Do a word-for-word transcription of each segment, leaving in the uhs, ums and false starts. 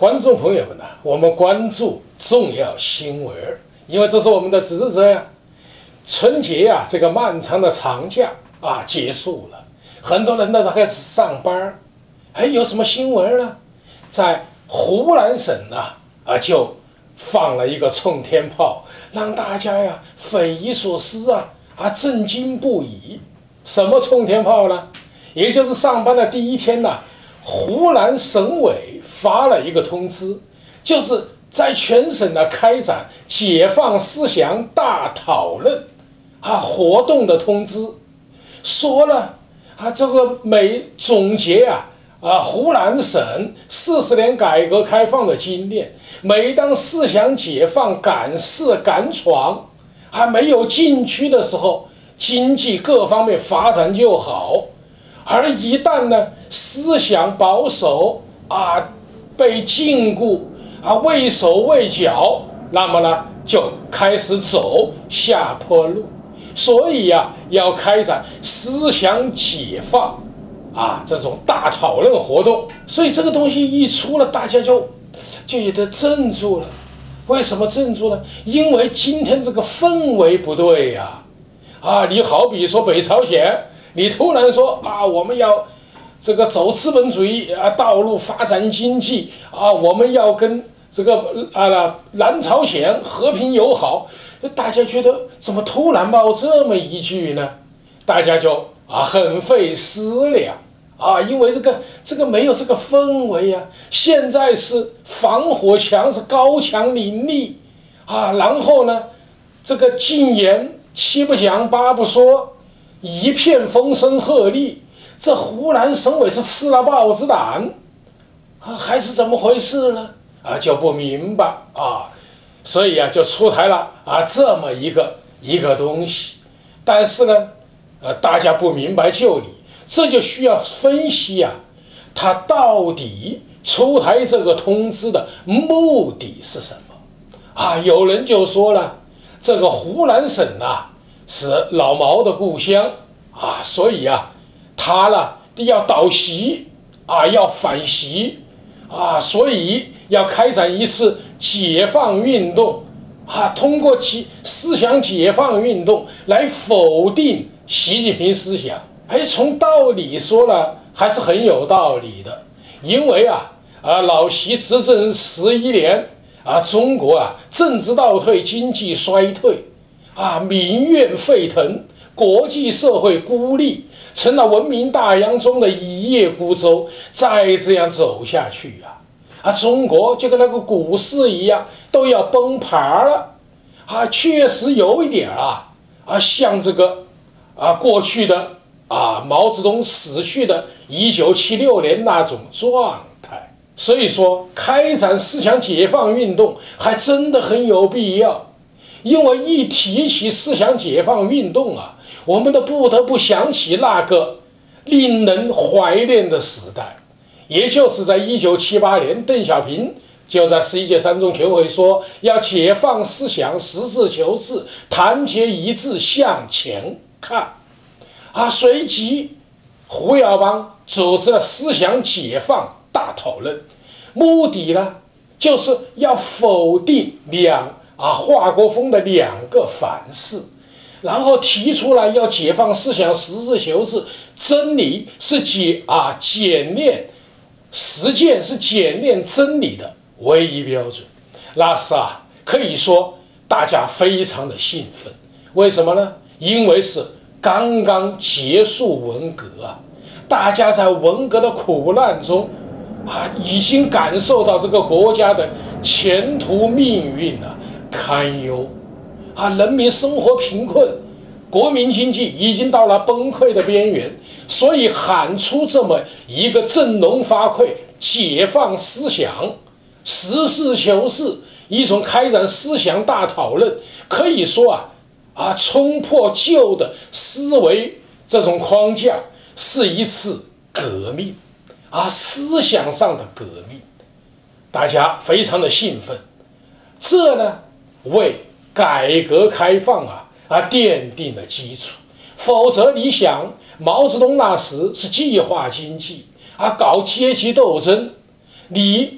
观众朋友们呢，我们关注重要新闻，因为这是我们的职责呀。春节呀、啊，这个漫长的长假啊结束了，很多人呢都开始上班。哎，有什么新闻呢？在湖南省呢啊就放了一个冲天炮，让大家呀匪夷所思啊啊震惊不已。什么冲天炮呢？也就是上班的第一天呢，湖南省委发了一个通知，就是在全省呢开展解放思想大讨论啊活动的通知，说了啊这个每总结啊啊湖南省四十年改革开放的经验，每当思想解放赶市赶闯还没有禁区的时候，经济各方面发展就好，而一旦呢思想保守啊被禁锢啊畏手畏脚，那么呢就开始走下坡路。所以呀、啊，要开展思想解放啊这种大讨论活动。所以这个东西一出了，大家就就有点镇住了。为什么镇住了？因为今天这个氛围不对呀、啊。啊，你好比说北朝鲜，你突然说啊，我们要这个走资本主义啊道路发展经济啊，我们要跟这个啊南朝鲜和平友好，大家觉得怎么突然冒这么一句呢？大家就啊很费思量啊，因为这个这个没有这个氛围啊。现在是防火墙是高墙林立啊，然后呢，这个禁言七不讲八不说，一片风声鹤唳。这湖南省委是吃了豹子胆啊，还是怎么回事呢？啊，就不明白啊，所以啊，就出台了啊这么一个一个东西。但是呢，呃，大家不明白就里，这就需要分析啊，它到底出台这个通知的目的是什么？啊，有人就说了，这个湖南省啊是老毛的故乡啊，所以啊，他呢要倒习啊，要反习啊，所以要开展一次解放运动啊，通过其思想解放运动来否定习近平思想。哎，从道理说了还是很有道理的，因为啊啊老习执政十一年啊，中国啊政治倒退，经济衰退啊，民怨沸腾，国际社会孤立，成了文明大洋中的一叶孤舟。再这样走下去啊，啊，中国就跟那个股市一样，都要崩盘了啊！确实有一点啊啊，像这个啊过去的啊毛泽东死去的一九七六年那种状态。所以说，开展思想解放运动还真的很有必要。因为一提起思想解放运动啊，我们都不得不想起那个令人怀念的时代，也就是在一九七八年，邓小平就在十一届三中全会说要解放思想，实事求是，团结一致向前看啊。随即胡耀邦组织了思想解放大讨论，目的呢就是要否定两啊，华国锋的两个反思，然后提出来要解放思想，实事求是，真理是解啊检验，实践是检验真理的唯一标准。那是啊，可以说大家非常的兴奋。为什么呢？因为是刚刚结束文革啊，大家在文革的苦难中啊，已经感受到这个国家的前途命运啊堪忧啊，人民生活贫困，国民经济已经到了崩溃的边缘，所以喊出这么一个振聋发聩、解放思想、实事求是，一种开展思想大讨论，可以说啊啊，冲破旧的思维这种框架，是一次革命啊，思想上的革命，大家非常的兴奋。这呢，为改革开放啊啊奠定了基础。否则你想，毛泽东那时是计划经济啊，搞阶级斗争，你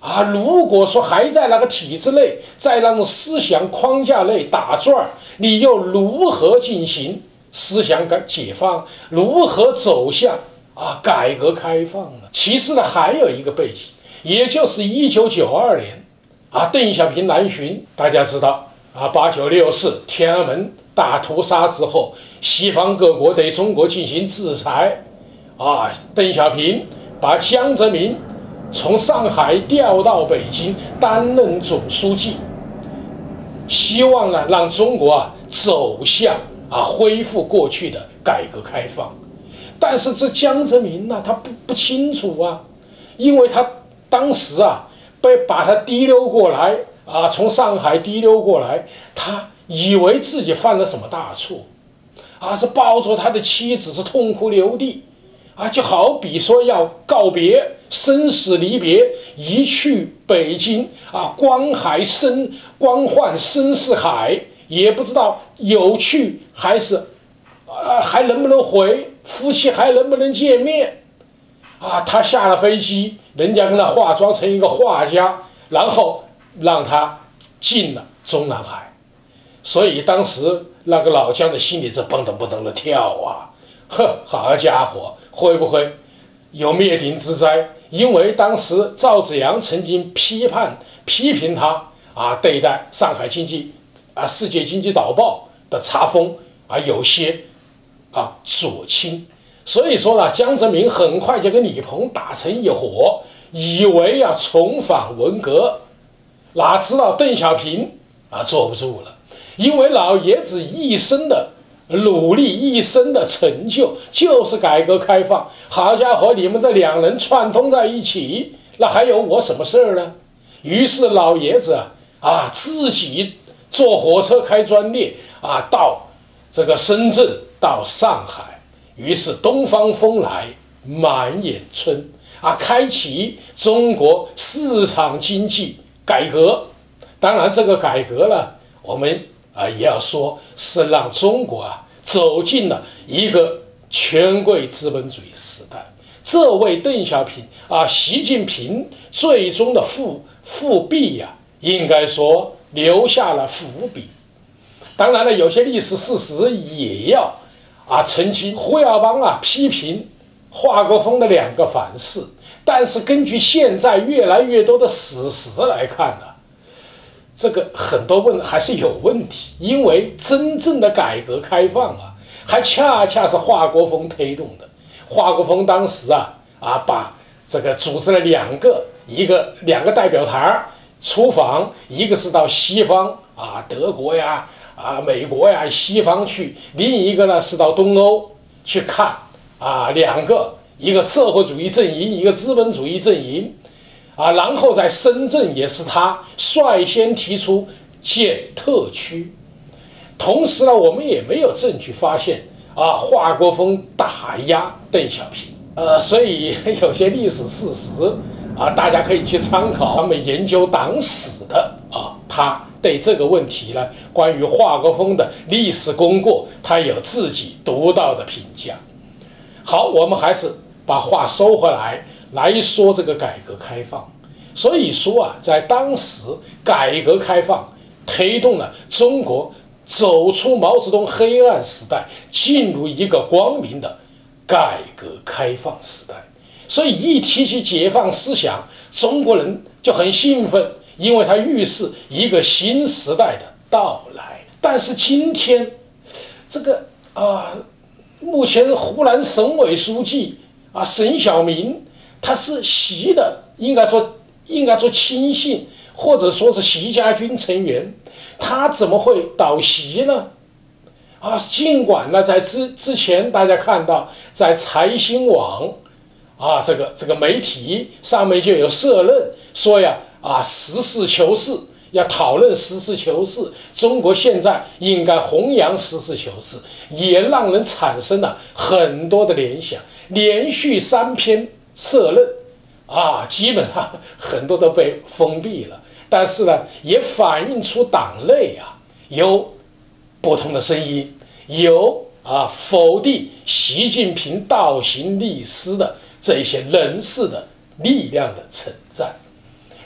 啊，如果说还在那个体制内，在那种思想框架内打转，你又如何进行思想改解放？如何走向啊改革开放呢？其次呢，还有一个背景，也就是一九九二年啊，邓小平南巡，大家知道啊，八九六四天安门大屠杀之后，西方各国对中国进行制裁，啊，邓小平把江泽民从上海调到北京担任总书记，希望呢让中国啊走向啊恢复过去的改革开放。但是这江泽民呢，他不不清楚啊，因为他当时啊被把他提溜过来啊，从上海提溜过来，他以为自己犯了什么大错啊，是抱着他的妻子是痛哭流涕啊，就好比说要告别生死离别，一去北京啊，光海深光幻深似海，也不知道有去还是啊还能不能回，夫妻还能不能见面啊？他下了飞机，人家跟他化妆成一个画家，然后让他进了中南海，所以当时那个老姜的心里这蹦噔蹦噔的跳啊，呵，好家伙，会不会有灭顶之灾？因为当时赵紫阳曾经批判批评他啊，对待上海经济啊世界经济导报的查封啊有些啊左倾，所以说呢，江泽民很快就跟李鹏打成一伙，以为要重返文革，哪知道邓小平啊坐不住了，因为老爷子一生的努力，一生的成就就是改革开放。好家伙，你们这两人串通在一起，那还有我什么事儿呢？于是老爷子啊自己坐火车开专列啊到这个深圳，到上海，于是东方风来满眼春啊，开启中国市场经济改革。当然这个改革呢，我们啊也要说是让中国啊走进了一个权贵资本主义时代，这为邓小平啊习近平最终的复复辟呀、啊，应该说留下了伏笔。当然了，有些历史事实也要啊澄清。胡耀邦啊批评华国锋的两个反噬，但是根据现在越来越多的史实来看呢、啊，这个很多问还是有问题，因为真正的改革开放啊，还恰恰是华国锋推动的。华国锋当时啊啊把这个组织了两个一个两个代表团出访，一个是到西方啊德国呀啊美国呀西方去，另一个呢是到东欧去看啊两个，一个社会主义阵营，一个资本主义阵营。啊，然后在深圳也是他率先提出建特区，同时呢，我们也没有证据发现啊，华国锋打压邓小平，呃，所以有些历史事实啊，大家可以去参考他们研究党史的啊，他对这个问题呢，关于华国锋的历史功过，他有自己独到的评价。好，我们还是把话收回来。来说这个改革开放，所以说啊，在当时改革开放推动了中国走出毛泽东黑暗时代，进入一个光明的改革开放时代。所以一提起解放思想，中国人就很兴奋，因为它预示一个新时代的到来。但是今天这个啊，目前湖南省委书记啊沈晓明，他是习的，应该说应该说亲信，或者说是习家军成员，他怎么会倒习呢？啊，尽管呢，在之之前大家看到，在财新网啊这个这个媒体上面就有社论说呀，啊实事求是，要讨论实事求是，中国现在应该弘扬实事求是，也让人产生了很多的联想。连续三篇社论啊，基本上很多都被封闭了，但是呢，也反映出党内啊有不同的声音，有啊否定习近平倒行逆施的这些人士的力量的存在。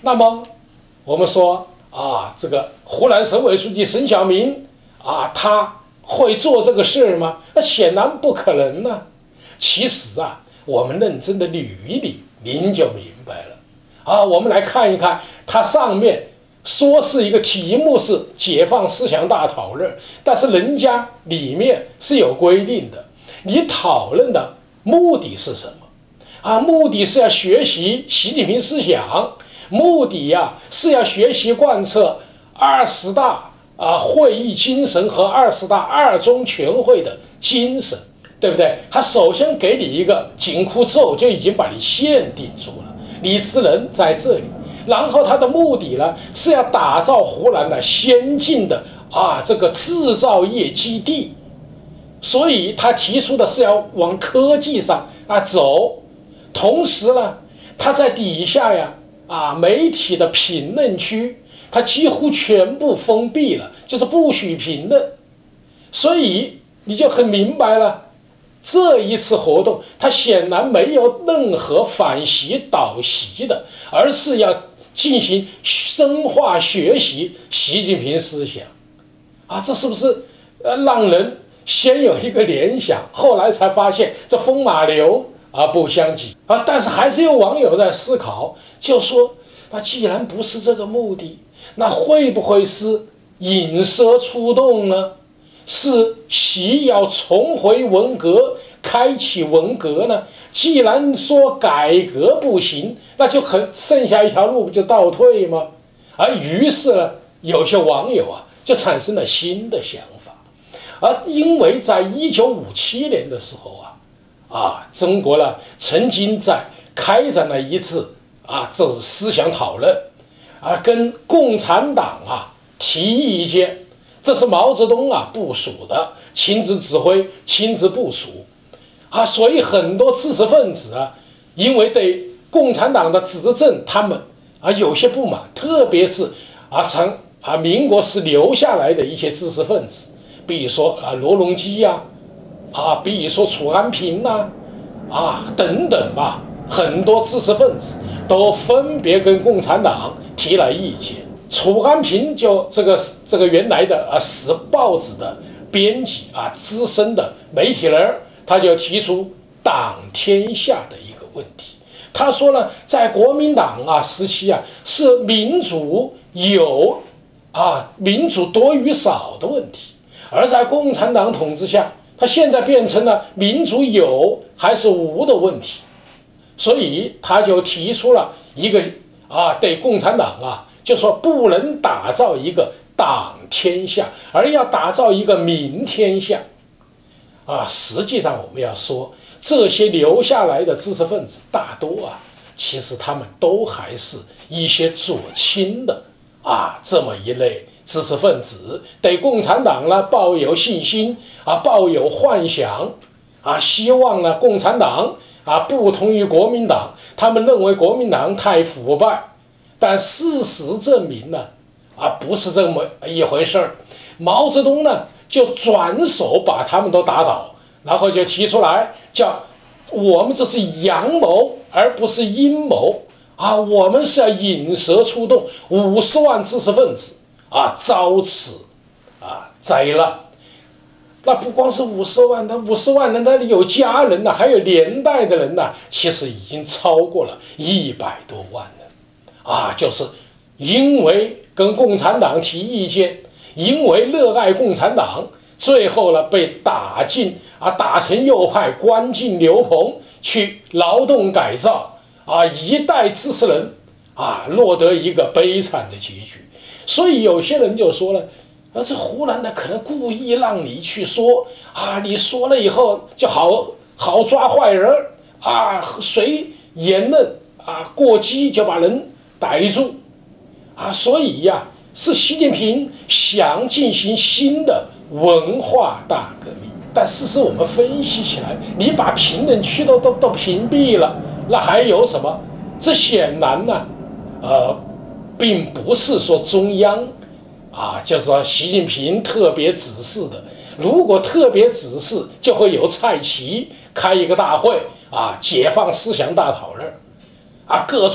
那么我们说啊，这个湖南省委书记沈晓明啊，他会做这个事吗？那显然不可能呢、啊。其实啊，我们认真的捋一捋，您就明白了啊。我们来看一看，它上面说是一个题目是解放思想大讨论，但是人家里面是有规定的，你讨论的目的是什么啊？目的是要学习习近平思想，目的呀、啊、是要学习贯彻二十大啊会议精神和二十大二中全会的精神，对不对？他首先给你一个紧箍咒，就已经把你限定住了，你只能在这里。然后他的目的呢，是要打造湖南的先进的啊这个制造业基地，所以他提出的是要往科技上啊走。同时呢，他在底下呀啊媒体的评论区，他几乎全部封闭了，就是不许评论。所以你就很明白了。这一次活动，它显然没有任何反习导习的，而是要进行深化学习习近平思想，啊，这是不是呃让人先有一个联想，后来才发现这风马牛啊不相及啊？但是还是有网友在思考，就说那既然不是这个目的，那会不会是引蛇出洞呢？是习要重回文革，开启文革呢？既然说改革不行，那就很剩下一条路，不就倒退吗？而于是呢，有些网友啊，就产生了新的想法。而因为在一九五七年的时候啊，啊，中国呢曾经在开展了一次啊，这是思想讨论啊，跟共产党啊提意见。这是毛泽东啊部署的，亲自指挥、亲自部署，啊，所以很多知识分子啊，因为对共产党的执政，他们啊有些不满，特别是啊从啊民国时留下来的一些知识分子，比如说啊罗隆基呀、啊，啊，比如说楚安平呐、啊，啊等等吧，很多知识分子都分别跟共产党提了意见。楚安平就这个这个原来的啊时报纸的编辑啊资深的媒体人，他就提出党天下的一个问题。他说呢，在国民党啊时期啊是民主有啊民主多与少的问题，而在共产党统治下，他现在变成了民主有还是无的问题。所以他就提出了一个啊对共产党啊。就说不能打造一个党天下，而要打造一个民天下，啊，实际上我们要说，这些留下来的知识分子大多啊，其实他们都还是一些左倾的啊这么一类知识分子，对共产党呢抱有信心啊，抱有幻想啊，希望呢共产党啊不同于国民党，他们认为国民党太腐败。但事实证明呢，啊，不是这么一回事儿。毛泽东呢，就转手把他们都打倒，然后就提出来，叫我们这是阳谋，而不是阴谋啊！我们是要引蛇出洞，五十万知识分子啊，遭此啊灾难。那不光是五十万，那五十万人，那里有家人呐、啊，还有连带的人呐、啊，其实已经超过了一百多万人。啊，就是因为跟共产党提意见，因为热爱共产党，最后呢被打进啊，打成右派，关进牛棚去劳动改造啊，一代知识人啊落得一个悲惨的结局。所以有些人就说了，而这湖南的可能故意让你去说啊，你说了以后就好好抓坏人啊，随言论啊过激就把人逮住啊，所以呀、啊，是习近平想进行新的文化大革命。但事实我们分析起来，你把评论区都都都屏蔽了，那还有什么？这显然呢，呃，并不是说中央啊，就是说习近平特别指示的。如果特别指示，就会有蔡奇开一个大会啊，解放思想大讨论啊，各种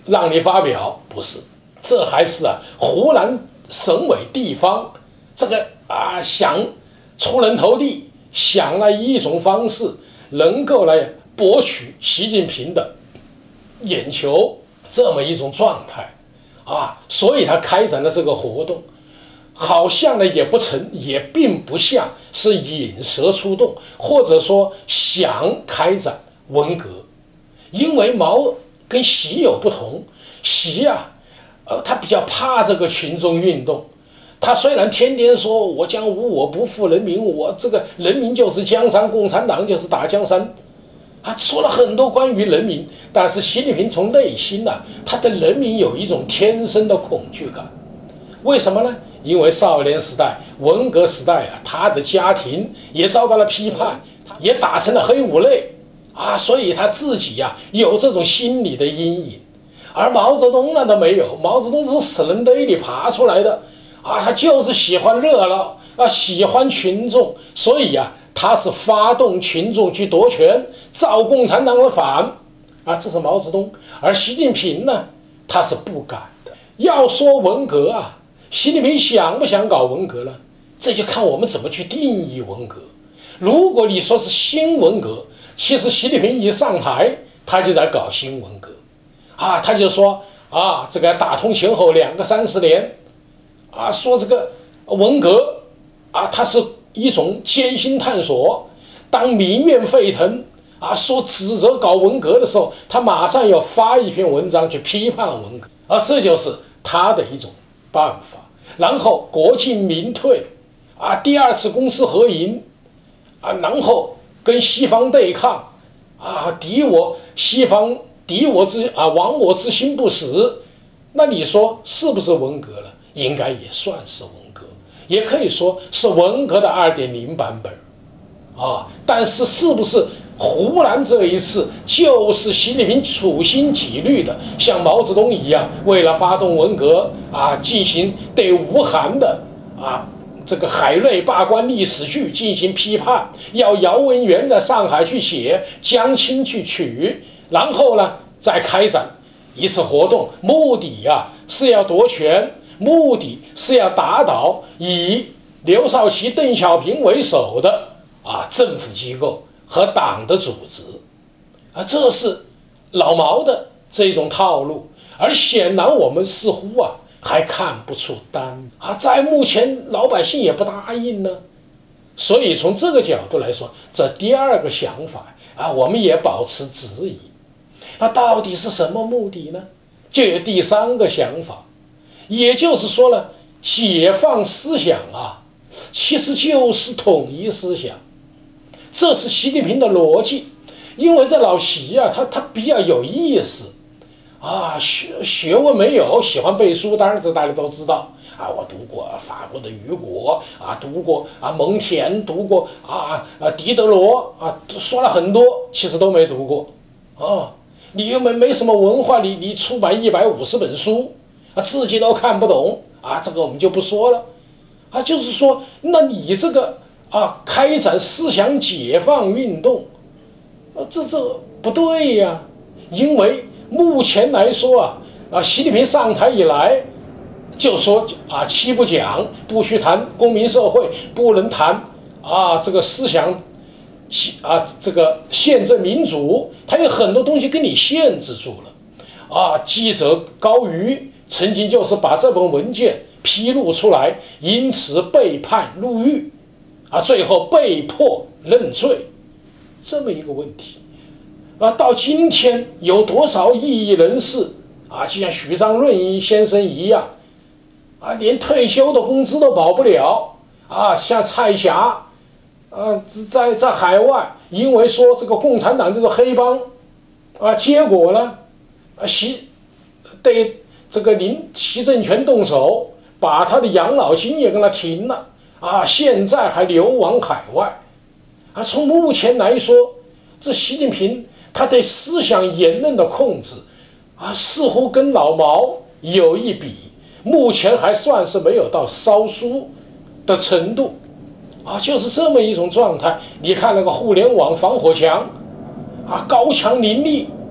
让你发表，不是，这还是啊湖南省委地方这个啊想出人头地，想来一种方式能够来博取习近平的眼球，这么一种状态啊，所以他开展的这个活动，好像呢也不成，也并不像是引蛇出洞，或者说想开展文革，因为毛跟习有不同，习啊，呃，他比较怕这个群众运动。他虽然天天说我将无我不负人民，我这个人民就是江山，共产党就是大江山，他说了很多关于人民，但是习近平从内心啊，他对人民有一种天生的恐惧感。为什么呢？因为少年时代、文革时代啊，他的家庭也遭到了批判，也打成了黑五类啊，所以他自己呀、啊、有这种心理的阴影。而毛泽东呢，他没有，毛泽东是从死人堆里爬出来的。啊，他就是喜欢热闹啊，喜欢群众，所以呀、啊，他是发动群众去夺权，造共产党的反啊，这是毛泽东。而习近平呢，他是不敢的。要说文革啊，习近平想不想搞文革呢？这就看我们怎么去定义文革。如果你说是新文革，其实习近平一上台，他就在搞新文革啊，他就说啊，这个打通前后两个三十年。啊，说这个文革啊，它是一种艰辛探索。当民怨沸腾啊，说指责搞文革的时候，他马上要发一篇文章去批判文革，而这就是他的一种办法。然后国进民退啊，第二次公私合营啊，然后跟西方对抗啊，敌我西方敌我之啊，亡我之心不死。那你说是不是文革了？应该也算是文革，也可以说是文革的 二点零 版本啊。但是是不是湖南这一次就是习近平处心积虑的像毛泽东一样，为了发动文革啊，进行对吴晗的啊这个海内罢官历史剧进行批判，要姚文元在上海去写，江青去取，然后呢再开展一次活动，目的啊是要夺权，目的是要打倒以刘少奇、邓小平为首的啊政府机构和党的组织啊，这是老毛的这种套路。而显然我们似乎啊还看不出单啊，在目前老百姓也不答应呢。所以从这个角度来说，这第二个想法啊，我们也保持质疑。那到底是什么目的呢？就有第三个想法，也就是说呢，解放思想啊，其实就是统一思想，这是习近平的逻辑。因为这老习啊，他他比较有意思啊，学学问没有，喜欢背书，当然这大家都知道啊。我读过法国的雨果啊，读过啊蒙田，读过啊啊狄德罗啊，说了很多，其实都没读过啊。你又没没什么文化，你你出版一百五十本书啊，自己都看不懂啊，这个我们就不说了啊。就是说，那你这个啊开展思想解放运动，啊这这不对呀，因为目前来说啊啊，习近平上台以来就说啊七不讲，不许谈公民社会，不能谈啊这个思想。啊，这个宪政民主，它有很多东西给你限制住了啊。记者高瑜曾经就是把这本文件披露出来，因此被判入狱啊，最后被迫认罪，这么一个问题啊。到今天有多少异议人士啊，就像许章润先生一样啊，连退休的工资都保不了啊，像蔡霞。啊，在在海外，因为说这个共产党就是黑帮，啊，结果呢，啊，习对这个林习政权动手，把他的养老金也跟他停了，啊，现在还流亡海外，啊，从目前来说，这习近平他对思想言论的控制，啊，似乎跟老毛有一比，目前还算是没有到烧书的程度。啊，就是这么一种状态。你看那个互联网防火墙，啊，高墙林立，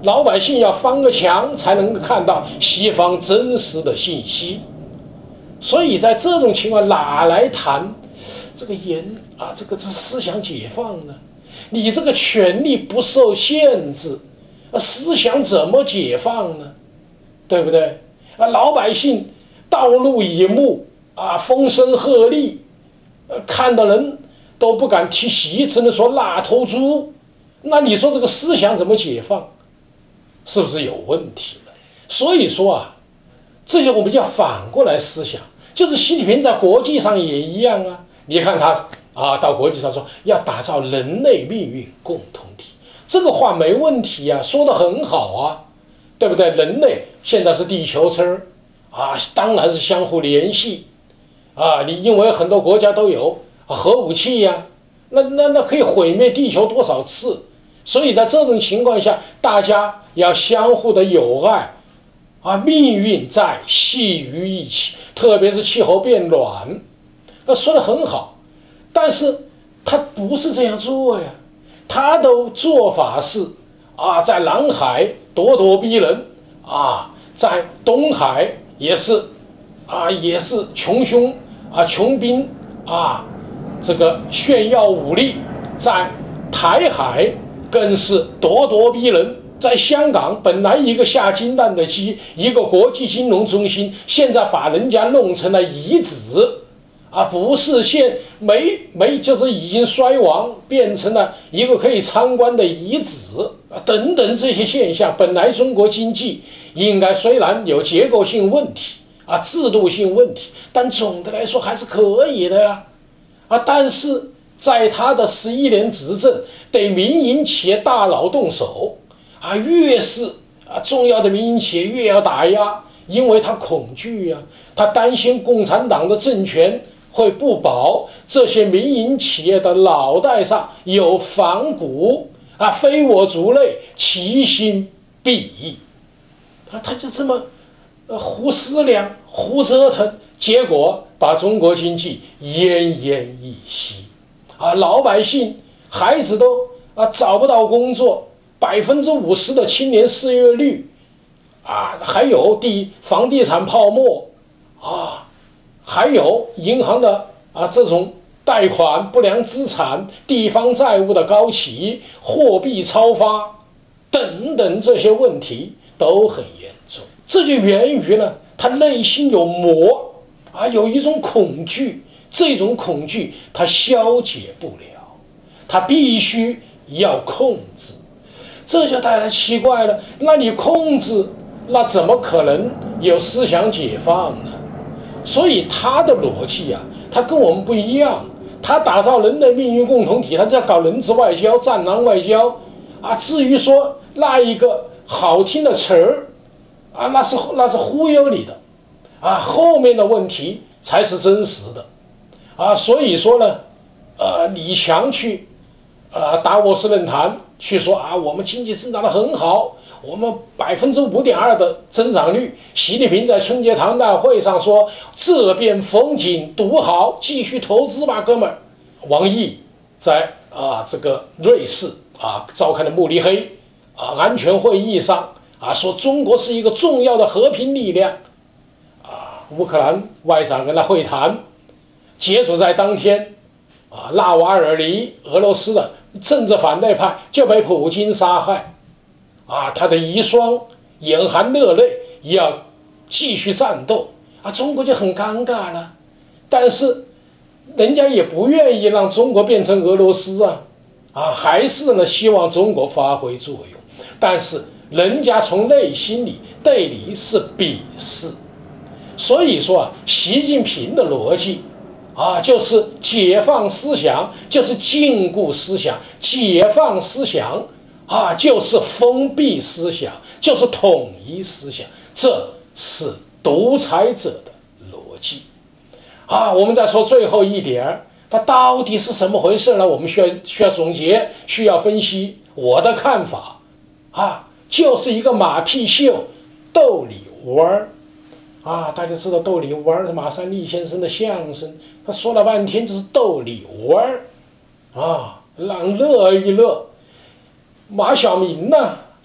老百姓要翻个墙才能够看到西方真实的信息。所以在这种情况，哪来谈这个言啊，这个这思想解放呢？你这个权利不受限制，啊，思想怎么解放呢？对不对？啊，老百姓道路以目啊，风声鹤唳，呃，看的人都不敢提席，只能说那头猪。那你说这个思想怎么解放？是不是有问题了？所以说啊，这些我们就要反过来思想，就是习近平在国际上也一样啊。你看他啊，到国际上说要打造人类命运共同体，这个话没问题啊，说得很好啊，对不对？人类现在是地球村啊，当然是相互联系啊。你因为很多国家都有核武器呀、啊，那那那可以毁灭地球多少次？所以在这种情况下，大家要相互的友爱啊，命运在系于一起，特别是气候变暖，那说得很好，但是他不是这样做呀，他的做法是啊，在南海咄咄逼人啊，在东海也是啊，也是穷凶啊，穷兵啊，这个炫耀武力，在台海更是咄咄逼人。在香港本来一个下金蛋的鸡，一个国际金融中心，现在把人家弄成了遗址啊，不是现没没就是已经衰亡，变成了一个可以参观的遗址啊，等等这些现象。本来中国经济应该虽然有结构性问题啊，制度性问题，但总的来说还是可以的呀啊，但是在他的十一年执政，对民营企业大佬动手啊，越是啊重要的民营企业越要打压，因为他恐惧呀、啊，他担心共产党的政权会不保，这些民营企业的脑袋上有反骨啊，非我族类，其心必异。啊，他就这么呃胡思量、胡折腾，结果把中国经济奄奄一息啊，老百姓、孩子都啊找不到工作。百分之五十的青年失业率，啊，还有地房地产泡沫，啊，还有银行的啊这种贷款不良资产、地方债务的高企、货币超发等等这些问题都很严重。这就源于呢，他内心有魔啊，有一种恐惧，这种恐惧他消解不了，他必须要控制。这就带来奇怪了，那你控制，那怎么可能有思想解放呢？所以他的逻辑啊，他跟我们不一样。他打造人类命运共同体，他就要搞人质外交、战狼外交啊。至于说那一个好听的词儿啊，那是那是忽悠你的啊，后面的问题才是真实的啊。所以说呢，呃，李强去呃达沃斯论坛。去说啊，我们经济增长得很好，我们百分之五点二的增长率。习近平在春节谈大会上说，这边风景独好，继续投资吧，哥们儿。王毅在啊这个瑞士啊召开的慕尼黑啊安全会议上啊说，中国是一个重要的和平力量啊。乌克兰外长跟他会谈，结果在当天啊，纳瓦尔尼俄罗斯的政治反对派就被普京杀害，啊，他的遗孀眼含热泪要继续战斗啊，中国就很尴尬了。但是人家也不愿意让中国变成俄罗斯啊，啊，还是呢希望中国发挥作用。但是人家从内心里对你是鄙视，所以说啊，习近平的逻辑。啊，就是解放思想，就是禁锢思想；解放思想，啊，就是封闭思想，就是统一思想。这是独裁者的逻辑。啊，我们再说最后一点，它到底是怎么回事呢？我们需要需要总结，需要分析。我的看法，啊，就是一个马屁秀，逗你玩儿。啊，大家知道逗你玩儿是马三立先生的相声，他说了半天就是逗你玩儿，啊，让乐一乐。马晓明呢，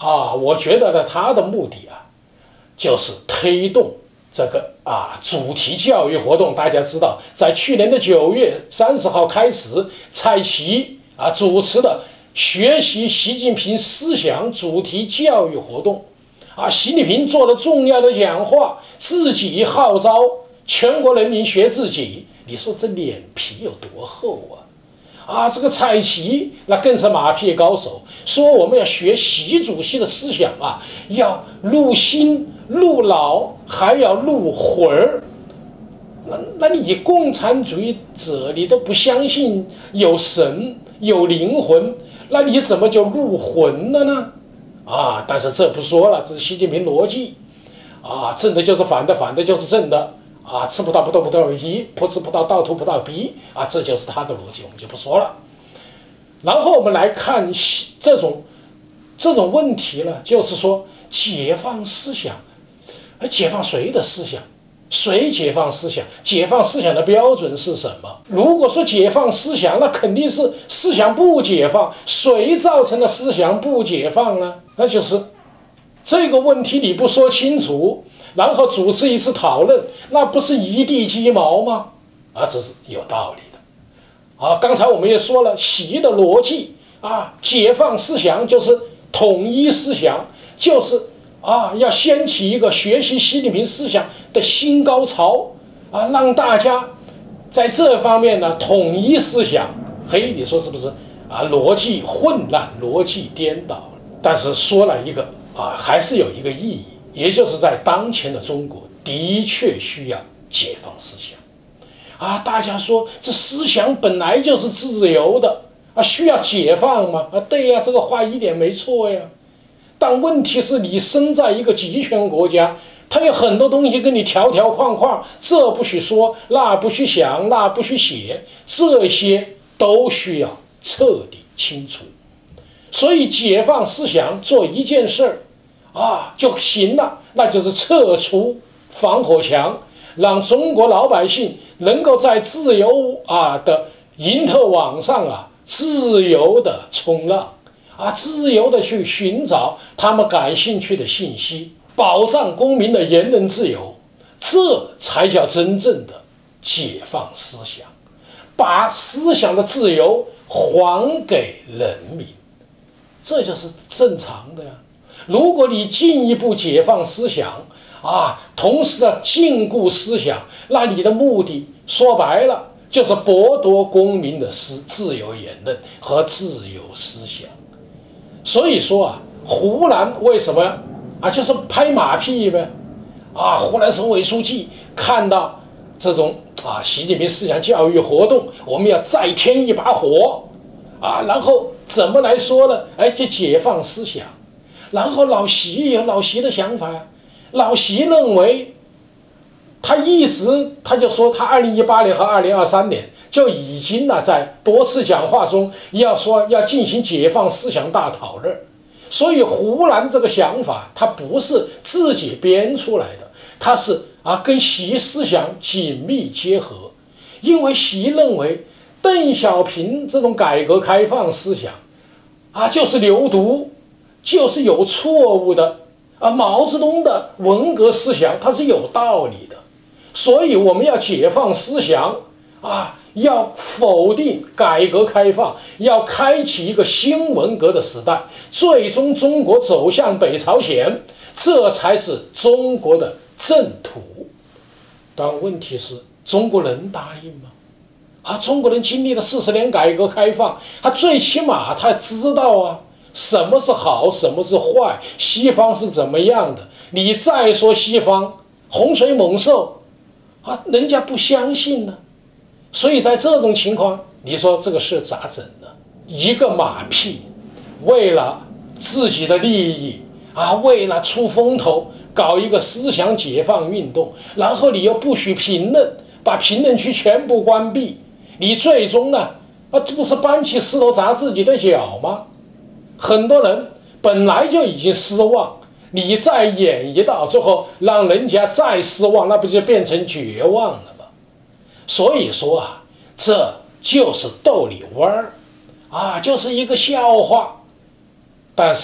啊，我觉得呢，他的目的啊，就是推动这个啊主题教育活动。大家知道，在去年的九月三十号开始，蔡奇啊主持的学习习近平思想主题教育活动，啊，习近平做了重要的讲话，自己号召全国人民学自己。你说这脸皮有多厚啊？啊，这个蔡奇那更是马屁高手，说我们要学习主席的思想啊，要入心入脑，还要入魂儿。那那你共产主义者，你都不相信有神有灵魂，那你怎么就入魂了呢？啊，但是这不说了，这是习近平逻辑啊，正的就是反的，反的就是正的。啊，吃葡萄不吐葡萄皮，不吃葡萄倒吐葡萄皮啊，这就是他的逻辑，我们就不说了。然后我们来看这种这种问题呢，就是说解放思想，解放谁的思想？谁解放思想？解放思想的标准是什么？如果说解放思想，那肯定是思想不解放。谁造成了思想不解放呢？那就是这个问题你不说清楚，然后主持一次讨论，那不是一地鸡毛吗？啊，这是有道理的。啊，刚才我们也说了，习的逻辑啊，解放思想就是统一思想，就是啊，要掀起一个学习习近平思想的新高潮啊，让大家在这方面呢统一思想。嘿，你说是不是啊？逻辑混乱，逻辑颠倒。但是说了一个啊，还是有一个意义。也就是在当前的中国，的确需要解放思想啊！大家说这思想本来就是自由的啊，需要解放吗？啊，对呀，这个话一点没错呀。但问题是你身在一个集权国家，它有很多东西跟你条条框框，这不许说，那不许想，那不许写，这些都需要彻底清除。所以解放思想做一件事儿啊就行了，那就是撤除防火墙，让中国老百姓能够在自由啊的因特网上啊自由的冲浪啊，自由的去寻找他们感兴趣的信息，保障公民的言论自由，这才叫真正的解放思想，把思想的自由还给人民，这就是正常的呀。如果你进一步解放思想啊，同时的禁锢思想，那你的目的说白了就是剥夺公民的思自由言论和自由思想。所以说啊，湖南为什么啊，就是拍马屁呗啊！湖南省委书记看到这种啊习近平思想教育活动，我们要再添一把火啊，然后怎么来说呢？哎，就解放思想。然后老习有老习的想法呀，老习认为，他一直他就说他二零一八年和二零二三年就已经呢在多次讲话中要说要进行解放思想大讨论，所以湖南这个想法他不是自己编出来的，他是啊跟习思想紧密结合，因为习认为邓小平这种改革开放思想啊就是流毒。就是有错误的啊，毛泽东的文革思想它是有道理的，所以我们要解放思想啊，要否定改革开放，要开启一个新文革的时代，最终中国走向北朝鲜，这才是中国的正途。但问题是，中国人答应吗？啊，中国人经历了四十年改革开放，他最起码他知道啊。什么是好，什么是坏，西方是怎么样的？你再说西方洪水猛兽啊，人家不相信呢。所以在这种情况，你说这个事咋整呢？一个马屁，为了自己的利益啊，为了出风头，搞一个思想解放运动，然后你又不许评论，把评论区全部关闭，你最终呢，啊，这不是搬起石头砸自己的脚吗？很多人本来就已经失望，你再演绎到最后，让人家再失望，那不就变成绝望了吗？所以说啊，这就是逗你玩儿啊，就是一个笑话。但是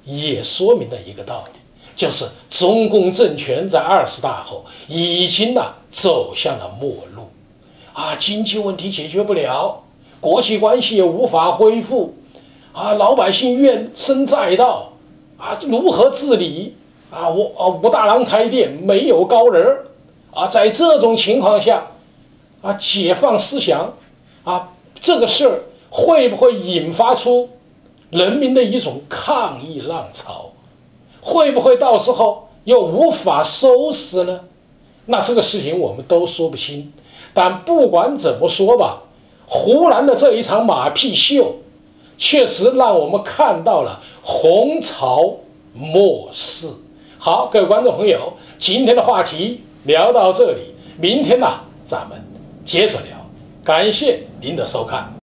也说明了一个道理，就是中共政权在二十大后已经呢走向了末路，啊，经济问题解决不了，国际关系也无法恢复，啊，老百姓怨声载道，啊，如何治理？啊，我啊武大郎开店没有高人，啊，在这种情况下，啊，解放思想，啊，这个事儿会不会引发出人民的一种抗议浪潮？会不会到时候又无法收拾呢？那这个事情我们都说不清。但不管怎么说吧，湖南的这一场马屁秀，确实让我们看到了红潮末世。好，各位观众朋友，今天的话题聊到这里，明天呢，咱们接着聊。感谢您的收看。